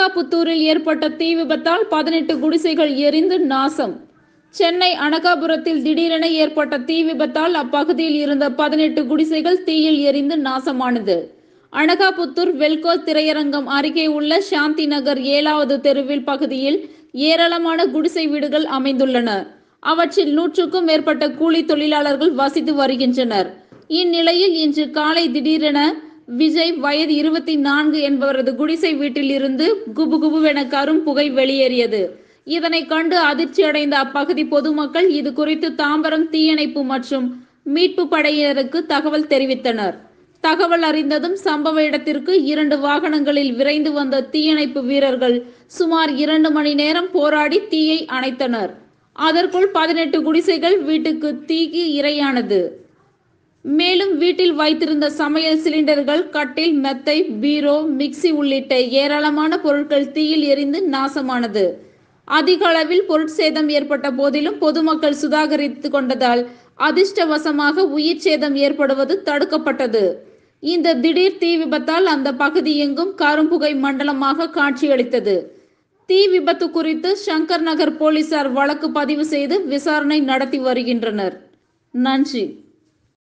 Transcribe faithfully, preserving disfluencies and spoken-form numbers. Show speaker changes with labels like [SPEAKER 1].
[SPEAKER 1] அனகாபுத்தூரில் ஏற்பட்ட தீ விபத்தால் பதினெட்டு குடிசைகள் எரிந்து நாசம். சென்னை அனகாபுரத்தில் திடீரென ஏற்பட்ட தீ விபத்தால் அப்பகுதியில் இருந்த பதினெட்டு குடிசைகள் தீயில் எரிந்து நாசமானது. அனகாபுத்தூர் வெல்கோ திரையரங்கம் அருகே உள்ள சாந்தி நகர் ஏழாவது தெருவில் பகுதியில் ஏராளமான குடிசை வீடுகள் அமைந்துள்ளன. அவற்றில் நூற்றுக்கும் மேற்பட்ட கூலி தொழிலாளர்கள் வசித்து வருகின்றனர். இந்நிலையில் இன்று காலை திடீரென விஜய் வயது இருபத்தி நான்கு என்பவரது குடிசை வீட்டில் இருந்து குபுகுபுவென கரும் புகை வெளியேறியது. இதனை கண்டு அதிர்ச்சி அடைந்த அப்பகுதி பொதுமக்கள் இது குறித்து தாம்பரம் தீயணைப்பு மற்றும் மீட்பு படையினருக்கு தகவல் தெரிவித்தனர். தகவல் அறிந்ததும் சம்பவ இடத்திற்கு இரண்டு வாகனங்களில் விரைந்து வந்த தீயணைப்பு வீரர்கள் சுமார் இரண்டு மணி நேரம் போராடி தீயை அணைத்தனர். அதற்குள் பதினெட்டு குடிசைகள் வீட்டுக்கு தீக்கு இரையானது. மேலும் வீட்டில் வைத்திருந்த சமையல் சிலிண்டர்கள், கட்டில், மெத்தை, பீரோ, மிக்சி உள்ளிட்ட ஏராளமான பொருட்கள் தீயில் எரிந்து நாசமானது. அதிக அளவில் பொருட்சேதம் ஏற்பட்ட போதிலும் பொதுமக்கள் சுதாகரித்து கொண்டதால் அதிர்ஷ்டவசமாக உயிர் சேதம் ஏற்படுவது தடுக்கப்பட்டது. இந்த திடீர் தீ விபத்தால் அந்த பகுதி எங்கும் கரும்புகை மண்டலமாக காட்சியளித்தது. தீ விபத்து குறித்து சங்கர் நகர் போலீசார் வழக்கு பதிவு செய்து விசாரணை நடத்தி வருகின்றனர். நன்றி.